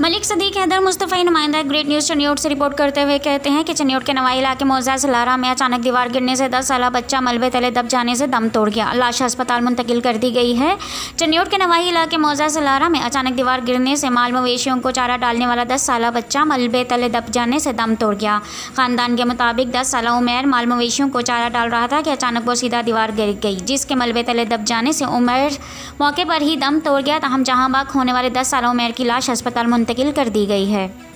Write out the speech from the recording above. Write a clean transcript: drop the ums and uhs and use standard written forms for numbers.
मलिक सदीक हैदर मुस्तफ़ा नुमाइंदा great news Chiniot से report करते हुए कहते हैं कि चनियोट के नवाई इलाके मौजा सलारा में अचानक दीवार गिरने से 10 साला बच्चा मलबे तले दब जाने से दम तोड़ गया। लाश अस्पताल मुंतकिल कर दी गई है। चनियोट के नवाई इलाके मौजा सलारा में अचानक दीवार गिरने से माल मवेशियों को चारा डालने वाला 10 साला बच्चा मलबे तले दब जाने से दम तोड़ गया। खानदान के मुताबिक 10 साला उमैर माल मवेशियों को चारा डाल रहा था कि अचानक वो सीधा दीवार गिर गई, जिसके मलबे तले दब जाने से उमैर मौके पर ही दम तोड़ गया। तहम जहां बाग होने वाले 10 साला उमैर की लाश अस्पताल मुंतकिल कर दी गई है।